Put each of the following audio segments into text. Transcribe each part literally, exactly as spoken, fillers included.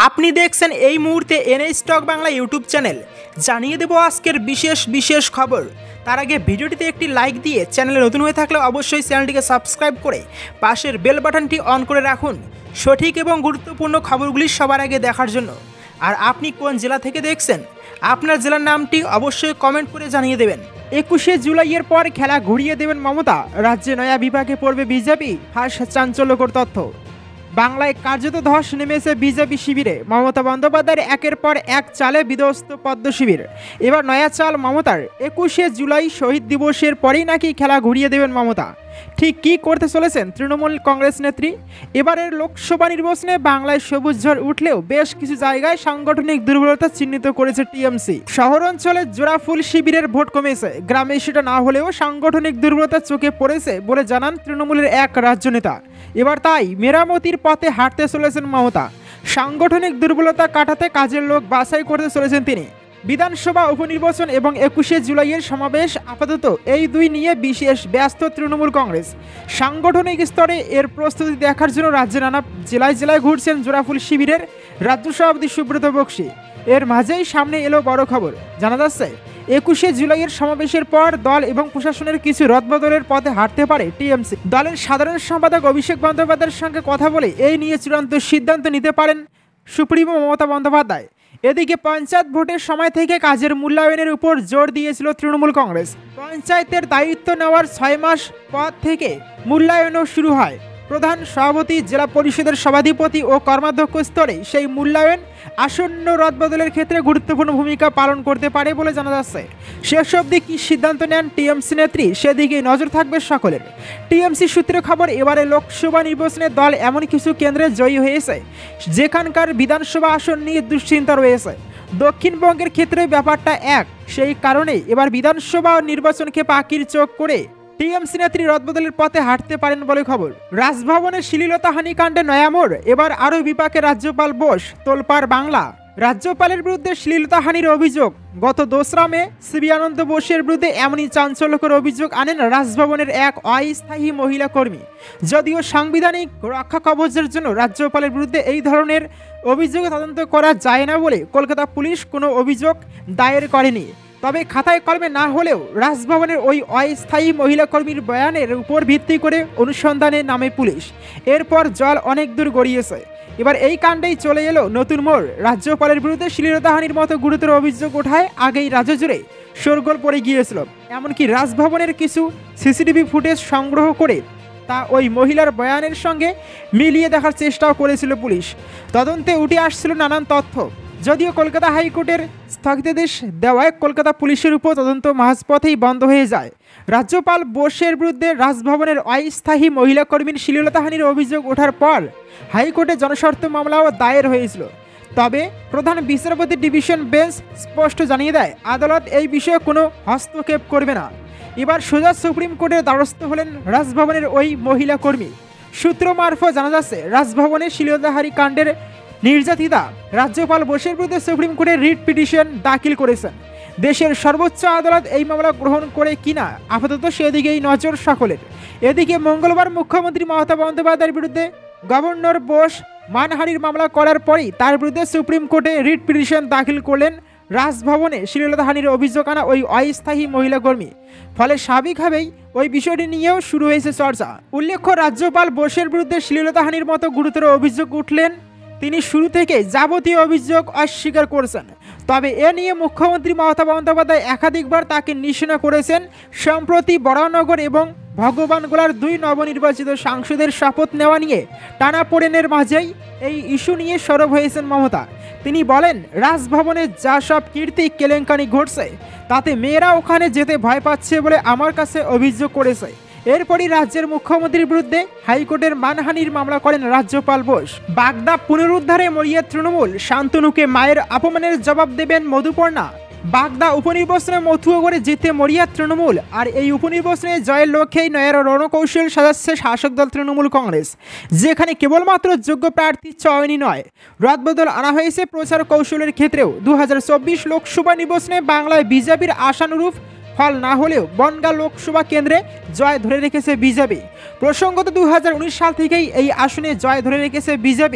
আপনি দেখছেন এই মুহূর্তে N A stock Bangla YouTube channel. জানিয়ে দেব আজকের বিশেষ বিশেষ খবর। তার আগে ভিডিওটিতে একটি লাইক দিয়ে চ্যানেলে নতুন হয়ে থাকলে অবশ্যই চ্যানেলটিকে সাবস্ক্রাইব করে পাশের বেল বাটনটি অন করে রাখুন সঠিক এবং গুরুত্বপূর্ণ খবরগুলি সবার আগে দেখার জন্য। আর আপনি কোন জেলা থেকে দেখছেন আপনার জেলার নামটি অবশ্যই কমেন্ট করে জানিয়ে দেবেন। একুশে জুলাইয়ের পর খেলা ঘুরিয়ে দেবেন মমতা, রাজ্যে নয়া বিভাগে পড়বে বিজেপি, ফাঁস চাঞ্চল্যকর তথ্য। বাংলায় কার্যত ধস নেমেছে বিজেপি শিবিরে, মমতা বন্দ্যোপাধ্যায়ের একের পর এক চালে বিধ্বস্ত পদ্ম শিবির। এবার নয়া চাল মমতার, একুশে জুলাই শহীদ দিবসের পরেই নাকি খেলা ঘুরিয়ে দেবেন মমতা। ঠিক কী করতে চলেছেন তৃণমূল কংগ্রেস নেত্রী? এবারের লোকসভা নির্বাচনে বাংলায় সবুজ ঝড় উঠলেও বেশ কিছু জায়গায় সাংগঠনিক দুর্বলতা চিহ্নিত করেছে টিএমসি। শহর অঞ্চলে জোড়াফুল শিবিরের ভোট কমেছে, গ্রামে সেটা না হলেও সাংগঠনিক দুর্বলতা চোখে পড়েছে বলে জানান তৃণমূলের এক রাজ্য নেতা। এবার তাই মেরামতির পথে হাঁটতে চলেছেন মমতা। সাংগঠনিক দুর্বলতা কাটাতে কাজের লোক বাছাই করতে চলেছেন তিনি। বিধানসভা উপনির্বাচন এবং একুশে জুলাইয়ের সমাবেশ, আপাতত এই দুই নিয়ে বিশেষ ব্যস্ত তৃণমূল কংগ্রেস। সাংগঠনিক স্তরে এর প্রস্তুতি দেখার জন্য রাজ্যের নানা জেলায় জেলায় ঘুরছেন জোড়াফুল শিবিরের রাজ্য সভাপতি সুব্রত বক্সী। এর মাঝেই সামনে এলো বড় খবর। জানা যাচ্ছে একুশে জুলাইয়ের সমাবেশের পর দল এবং প্রশাসনের কিছু রদবদলের পথে হাঁটতে পারে টিএমসি। দলের সাধারণ সম্পাদক অভিষেক বন্দ্যোপাধ্যায়ের সঙ্গে কথা বলে এই নিয়ে চূড়ান্ত সিদ্ধান্ত নিতে পারেন সুপ্রিমো মমতা বন্দ্যোপাধ্যায়। এদিকে পঞ্চায়েত ভোটের সময় থেকে কাজের মূল্যায়নের উপর জোর দিয়েছিল তৃণমূল কংগ্রেস। পঞ্চায়েতের দায়িত্ব নেওয়ার ছয় মাস পর থেকে মূল্যায়নও শুরু হয়। প্রধান সভাপতি, জেলা পরিষদের সভাধিপতি ও কর্মাধ্যক্ষ স্তরে সেই মূল্যায়ন আসন্ন রদবদলের ক্ষেত্রে গুরুত্বপূর্ণ ভূমিকা পালন করতে পারে বলে জানা যাচ্ছে। শেষ অবধি কী সিদ্ধান্ত নেন টিএমসি নেত্রী সেদিকে নজর থাকবে সকলের। টিএমসি সূত্রে খবর, এবারে লোকসভা নির্বাচনে দল এমন কিছু কেন্দ্রে জয়ী হয়েছে যেখানকার বিধানসভা আসন নিয়ে দুশ্চিন্তা রয়েছে। দক্ষিণবঙ্গের ক্ষেত্রে ব্যাপারটা এক, সেই কারণেই এবার বিধানসভা নির্বাচনকে পাখির চোখ করে টিএমসি নেত্রী রদবদলের পথে হাঁটতে পারেন বলে খবর। রাজভবনের শ্লীলতাহানি কাণ্ডে নয়ামোড়, এবার আরও বিপাকে রাজ্যপাল বোস, তোলপাড় বাংলা। রাজ্যপালের বিরুদ্ধে শ্লীলতাহানির অভিযোগ। গত দোসরা মে সিবি আনন্দ বোসের বিরুদ্ধে এমনই চাঞ্চল্যকর অভিযোগ আনেন রাজভবনের এক অস্থায়ী মহিলা কর্মী। যদিও সাংবিধানিক রক্ষা কবচের জন্য রাজ্যপালের বিরুদ্ধে এই ধরনের অভিযোগ তদন্ত করা যায় না বলে কলকাতা পুলিশ কোনো অভিযোগ দায়ের করেনি। তবে খাতায় কলমে না হলেও রাজভবনের ওই অস্থায়ী মহিলা কর্মীর বয়ানের উপর ভিত্তি করে অনুসন্ধানে নামে পুলিশ। এরপর জল অনেক দূর গড়িয়েছে। এবার এই কাণ্ডেই চলে এলো নতুন মোড়। রাজ্যপালের বিরুদ্ধে শ্লীলতাহানির মতো গুরুতর অভিযোগ ওঠায় আগেই রাজ্য জুড়ে শোরগোল পড়ে গিয়েছিল। এমনকি রাজভবনের কিছু সিসিটিভি ফুটেজ সংগ্রহ করে তা ওই মহিলার বয়ানের সঙ্গে মিলিয়ে দেখার চেষ্টাও করেছিল পুলিশ। তদন্তে উঠে আসছিল নানান তথ্য। যদিও কলকাতা হাইকোর্টের স্থগিতাদেশ দেওয়ায় কলকাতা পুলিশের উপর তদন্ত মাঝপথেই বন্ধ হয়ে যায়। রাজ্যপাল বোসের বিরুদ্ধে রাজভবনের অস্থায়ী মহিলা কর্মীর শ্লীলতাহানির অভিযোগ ওঠার পর হাইকোর্টে জনস্বার্থ মামলাও দায়ের হয়েছিল। তবে প্রধান বিচারপতি ডিভিশন বেঞ্চ স্পষ্ট জানিয়ে দেয়, আদালত এই বিষয়ে কোনো হস্তক্ষেপ করবে না। এবার সোজা সুপ্রিম কোর্টের দ্বারস্থ হলেন রাজভবনের ওই মহিলা কর্মী। সূত্র মারফত জানা যাচ্ছে, রাজভবনের শ্লীলতাহানি কাণ্ডের নির্যাতিতা রাজ্যপাল বোসের বিরুদ্ধে সুপ্রিম কোর্টে রিট পিটিশন দাখিল করেছেন। দেশের সর্বোচ্চ আদালত এই মামলা গ্রহণ করে কিনা আপাতত সেদিকেই নজর সকলের। এদিকে মঙ্গলবার মুখ্যমন্ত্রী মমতা বন্দ্যোপাধ্যায়ের বিরুদ্ধে গভর্নর বোস মানহানির মামলা করার পরই তার বিরুদ্ধে সুপ্রিম কোর্টে রিট পিটিশন দাখিল করলেন রাজভবনে শ্লীলতাহানির অভিযোগ আনা ওই অস্থায়ী মহিলা কর্মী। ফলে স্বাভাবিকভাবেই ওই বিষয়টি নিয়েও শুরু হয়েছে চর্চা। উল্লেখ্য, রাজ্যপাল বোসের বিরুদ্ধে শ্লীলতাহানির মতো গুরুতর অভিযোগ উঠলেন তিনি শুরু থেকে যাবতীয় অভিযোগ অস্বীকার করেছেন। তবে এ নিয়ে মুখ্যমন্ত্রী মমতা বন্দ্যোপাধ্যায় একাধিকবার তাকে নিশানা করেছেন। সম্প্রতি বরানগর এবং ভগবানগোলার দুই নবনির্বাচিত সাংসদের শপথ নেওয়া নিয়ে টানাপোড়েনের মাঝেই এই ইস্যু নিয়ে সরব হয়েছেন মমতা। তিনি বলেন, রাজভবনে যা সব কীর্তি কেলেঙ্কারি ঘটছে তাতে মেয়েরা ওখানে যেতে ভয় পাচ্ছে বলে আমার কাছে অভিযোগ করেছে। এরপরই রাজ্যের মুখ্যমন্ত্রীর বিরুদ্ধে হাইকোর্টের মানহানির মামলা করেন রাজ্যপাল বোস। বাগদা পুনরুদ্ধারে মরিয়া তৃণমূল, শান্তনুকে মায়ের অপমানের জবাব দেবেন মধুপর্ণা। বাগদা উপনির্বাচনে মথুয়াগড়ে জিতে মরিয়া তৃণমূল, আর এই উপনির্বাচনে জয়ের লক্ষ্যেই নয়া রণকৌশল সাজাচ্ছে শাসক দল তৃণমূল কংগ্রেস, যেখানে কেবলমাত্র যোগ্য প্রার্থী চয়নই নয়, রদবদল আনা হয়েছে প্রচার কৌশলের ক্ষেত্রেও। দু হাজার চব্বিশ লোকসভা নির্বাচনে বাংলায় বিজেপির আশানুরূপ ফল না হলেও বনগাঁ লোকসভা কেন্দ্রে জয় ধরে রেখেছে বিজেপি। প্রসঙ্গত দু হাজার উনিশ সাল থেকেই এই আসনে জয় ধরে রেখেছে বিজেপি।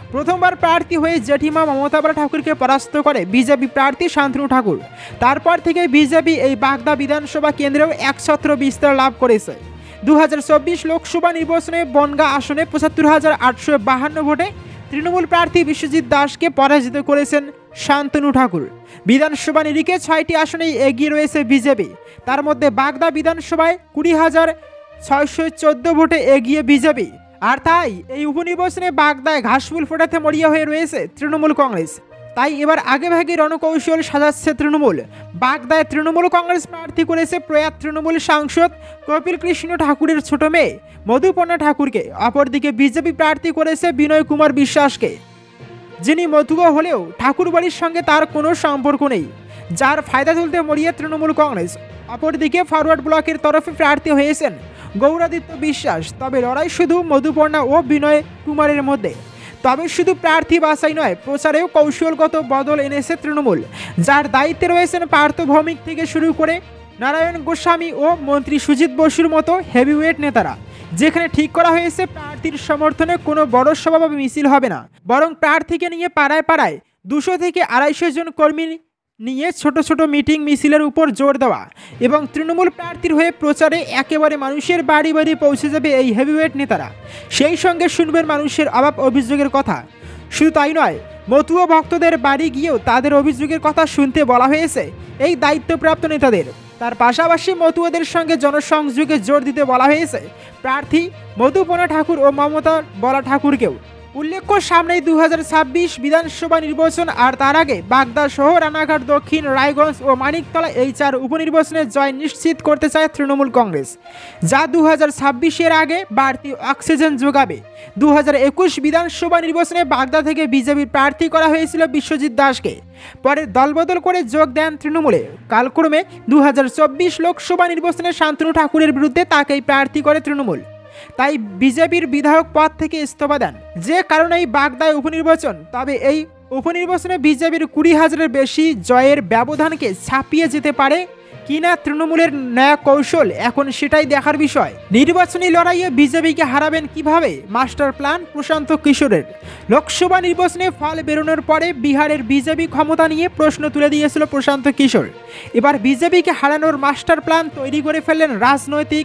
প্রথমবার প্রার্থী হয়ে জেঠিমা মমতা ঠাকুরকে পরাস্ত করে বিজেপি প্রার্থী শান্তনু ঠাকুর। তারপর থেকে বিজেপি এই বাগদা বিধানসভা কেন্দ্রেও একছত্র বিস্তার লাভ করেছে। দু হাজার চব্বিশ লোকসভা নির্বাচনে বনগাঁ আসনে পঁচাত্তর হাজার আটশো বাহান্ন ভোটে তৃণমূল প্রার্থী বিশ্বজিৎ দাসকে পরাজিত করেছেন শান্তনু ঠাকুর। বিধানসভা নিরিখে ছয়টি আসনেই এগিয়ে রয়েছে বিজেপি। তার মধ্যে বাগদা বিধানসভায় কুড়ি হাজার ছয়শো চোদ্দ ভোটে এগিয়ে বিজেপি। আর তাই এই উপনির্বাচনে বাগদায় ঘাসফুল ফোটাতে মরিয়া হয়ে রয়েছে তৃণমূল কংগ্রেস। তাই এবার আগেভাগে রণকৌশল সাজাচ্ছে তৃণমূল। বাগদায় তৃণমূল কংগ্রেস প্রার্থী করেছে প্রয়াত তৃণমূল সাংসদ কপিল কৃষ্ণ ঠাকুরের ছোট মেয়ে মধুপর্ণা ঠাকুরকে। অপরদিকে বিজেপি প্রার্থী করেছে বিনয় কুমার বিশ্বাসকে, যিনি মতুয়া হলেও ঠাকুরবাড়ির সঙ্গে তার কোনো সম্পর্ক নেই, যার ফায়দা তুলতে মরিয়া তৃণমূল কংগ্রেস। অপরদিকে ফরওয়ার্ড ব্লকের তরফে প্রার্থী হয়েছেন গৌরাদিত্য বিশ্বাস। তবে লড়াই শুধু মধুপর্ণা ও বিনয় কুমারের মধ্যে। তবে শুধু প্রার্থী বাছাই নয়, প্রচারেও কৌশলগত বদল এনেছে তৃণমূল, যার দায়িত্বে রয়েছেন পার্থ ভৌমিক থেকে শুরু করে নারায়ণ গোস্বামী ও মন্ত্রী সুজিত বসুর মতো হেভিওয়েট নেতারা। যেখানে ঠিক করা হয়েছে প্রার্থীর সমর্থনে কোনো বড় সভা বা মিছিল হবে না, বরং প্রার্থীকে নিয়ে পাড়ায় পাড়ায় দুশো থেকে আড়াইশো জন কর্মী নিয়ে ছোট ছোট মিটিং মিছিলের উপর জোর দেওয়া এবং তৃণমূল প্রার্থীর হয়ে প্রচারে একেবারে মানুষের বাড়ি বাড়ি পৌঁছে যাবে এই হেভিওয়েট নেতারা। সেই সঙ্গে শুনবেন মানুষের অভাব অভিযোগের কথা। শুধু তাই নয়, মতুয়া ভক্তদের বাড়ি গিয়েও তাদের অভিযোগের কথা শুনতে বলা হয়েছে এই দায়িত্বপ্রাপ্ত নেতাদের। তার পাশাপাশি মতুয়াদের সঙ্গে জনসংযোগে জোর দিতে বলা হয়েছে প্রার্থী মধুপর্ণা ঠাকুর ও মমতা বলা ঠাকুরকেও। উল্লেখ্য, সামনেই দু হাজার ছাব্বিশ বিধানসভা নির্বাচন, আর তার আগে বাগদা সহ রানাঘাট, দক্ষিণ, রায়গঞ্জ ও মানিকতলা এই চার উপনির্বাচনে জয় নিশ্চিত করতে চায় তৃণমূল কংগ্রেস, যা দু হাজার ছাব্বিশের আগে বাড়তি অক্সিজেন যোগাবে। দু হাজার একুশ বিধানসভা নির্বাচনে বাগদা থেকে বিজেপির প্রার্থী করা হয়েছিল বিশ্বজিৎ দাসকে। পরে দলবদল করে যোগ দেন তৃণমূলে। কালক্রমে দু হাজার চব্বিশ লোকসভা নির্বাচনে শান্তনু ঠাকুরের বিরুদ্ধে তাকেই প্রার্থী করে তৃণমূল। তাই বিজেপির বিধায়ক পদ থেকে ইস্তফা দেন, যে কারণেই বাগদায় উপনির্বাচন। তবে এই উপনির্বাচনে বিজেপির কুড়ি হাজারের বেশি জয়ের ব্যবধানকে ছাপিয়ে যেতে পারে কিনা তৃণমূলের নয়া কৌশল, এখন সেটাই দেখার বিষয়। নির্বাচনী লড়াইয়ে বিজেপিকে হারাবেন কিভাবে, মাস্টার প্ল্যান প্রশান্ত কিশোরের। লোকসভা নির্বাচনে ফল বেরোনোর পরে বিহারের বিজেপি ক্ষমতা নিয়ে প্রশ্ন তুলে দিয়েছিল প্রশান্ত কিশোর। এবার বিজেপিকে হারানোর মাস্টার প্ল্যান তৈরি করে ফেললেন রাজনৈতিক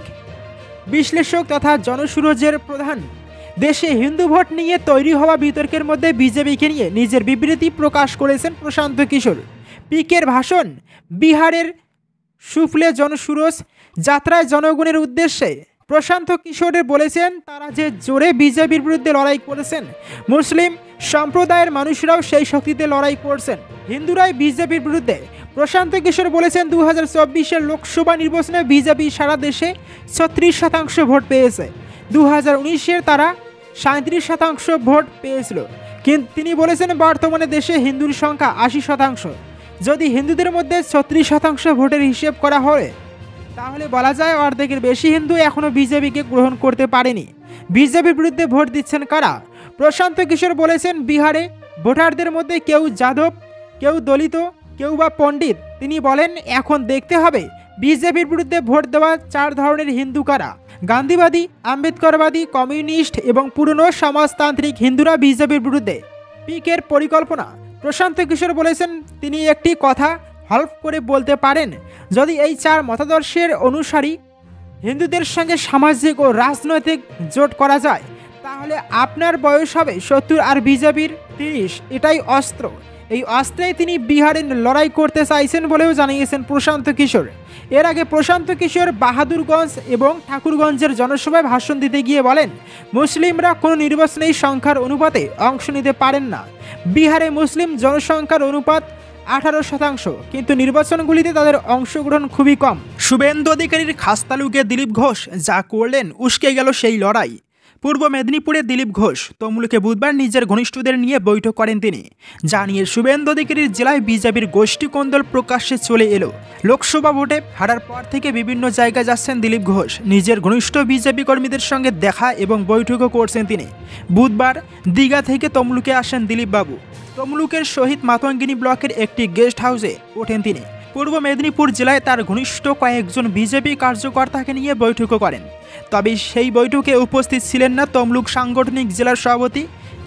বিশ্লেষক তথা জনসুরজের প্রধান। দেশে হিন্দু ভোট নিয়ে তৈরি হওয়া বিতর্কের মধ্যে বিজেপিকে নিয়ে নিজের বিবৃতি প্রকাশ করেছেন প্রশান্ত কিশোর। পিকের ভাষণ। বিহারের সুফলে জনসুরজ যাত্রায় জনগণের উদ্দেশ্যে প্রশান্ত কিশোরের বলেছেন, তারা যে জোরে বিজেপির বিরুদ্ধে লড়াই করেছেন, মুসলিম সম্প্রদায়ের মানুষরাও সেই শক্তিতে লড়াই করছেন, হিন্দুরাই বিজেপির বিরুদ্ধে। প্রশান্ত কিশোর বলেছেন, দু হাজার চব্বিশের লোকসভা নির্বাচনে বিজেপি সারা দেশে ছত্রিশ শতাংশ ভোট পেয়েছে। দু হাজার উনিশের তারা সাঁত্রিশ শতাংশ ভোট পেয়েছিল। কিন্তু তিনি বলেছেন, বর্তমানে দেশে হিন্দুর সংখ্যা আশি শতাংশ। যদি হিন্দুদের মধ্যে ছত্রিশ শতাংশ ভোটের হিসেব করা হয়, তাহলে বলা যায় অর্ধেকের বেশি হিন্দু এখনও বিজেপিকে গ্রহণ করতে পারেনি। বিজেপির বিরুদ্ধে ভোট দিচ্ছেন কারা? প্রশান্ত কিশোর বলেছেন, বিহারে ভোটারদের মধ্যে কেউ যাদব, কেউ দলিত, কেউ বা পণ্ডিত। তিনি বলেন, এখন দেখতে হবে বিজেপির বিরুদ্ধে ভোট দেওয়া চার ধরনের হিন্দু কারা। গান্ধীবাদী, আম্বেদকরবাদী, কমিউনিস্ট এবং পুরনো সমাজতান্ত্রিক হিন্দুরা বিজেপির বিরুদ্ধে। পিকের পরিকল্পনা। প্রশান্ত কিশোর বলেছেন, তিনি একটি কথা হলফ করে বলতে পারেন, যদি এই চার মতাদর্শের অনুসারী হিন্দুদের সঙ্গে সামাজিক ও রাজনৈতিক জোট করা যায়, তাহলে আপনার বয়স হবে সত্তর আর বিজেপির তিরিশ। এটাই অস্ত্র। এই অস্ত্রেই তিনি বিহারে লড়াই করতে চাইছেন বলেও জানিয়েছেন প্রশান্ত কিশোর। এর আগে প্রশান্ত কিশোর বাহাদুরগঞ্জ এবং ঠাকুরগঞ্জের জনসভায় ভাষণ দিতে গিয়ে বলেন, মুসলিমরা কোনো নির্বাচনেই সংখ্যার অনুপাতে অংশ নিতে পারেন না। বিহারে মুসলিম জনসংখ্যার অনুপাত আঠারো শতাংশ, কিন্তু নির্বাচনগুলিতে তাদের অংশগ্রহণ খুবই কম। শুভেন্দু অধিকারীর খাসতালুকে দিলীপ ঘোষ যা করলেন, উস্কে গেল সেই লড়াই। পূর্ব মেদিনীপুরে দিলীপ ঘোষ তমলুকে বুধবার নিজের ঘনিষ্ঠদের নিয়ে বৈঠক করেন তিনি। জানিয়ে শুভেন্দু অধিকারীর জেলায় বিজেপির গোষ্ঠী কোন্দল প্রকাশ্যে চলে এলো। লোকসভা ভোটে হারার পর থেকে বিভিন্ন জায়গায় যাচ্ছেন দিলীপ ঘোষ। নিজের ঘনিষ্ঠ বিজেপি কর্মীদের সঙ্গে দেখা এবং বৈঠকও করছেন তিনি। বুধবার দীঘা থেকে তমলুকে আসেন দিলীপ বাবু। তমলুকের শহীদ মাতঙ্গিনী ব্লকের একটি গেস্ট হাউসে ওঠেন তিনি। পূর্ব মেদিনীপুর জেলায় তার ঘনিষ্ঠ কয়েকজন বিজেপি কার্যকর্তাকে নিয়ে বৈঠকও করেন। তবে সেই বৈঠকে উপস্থিত ছিলেন না তমলুক সাংগঠনিক জেলার সভাপতি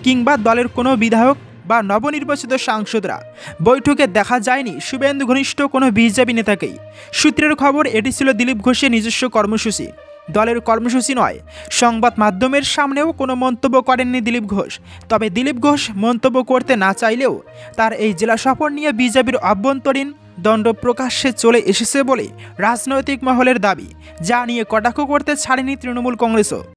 কিংবা দলের কোনো বিধায়ক বা নবনির্বাচিত সাংসদরা বৈঠকে দেখা যায়নি শুভেন্দু ঘনিষ্ঠ কোনো বিজেপি নেতাকেই। সূত্রের খবর, এটি ছিল দিলীপ ঘোষের নিজস্ব কর্মসূচি, দলের কর্মসূচি নয়। সংবাদ মাধ্যমের সামনেও কোনো মন্তব্য করেননি দিলীপ ঘোষ। তবে দিলীপ ঘোষ মন্তব্য করতে না চাইলেও তার এই জেলা সফর নিয়ে বিজেপির অভ্যন্তরীণ দ্বন্দ্ব প্রকাশ্যে চলে এসেছে বলে রাজনৈতিক মহলের দাবি, যা নিয়ে কটাক্ষ করতে ছাড়েনি তৃণমূল কংগ্রেসও।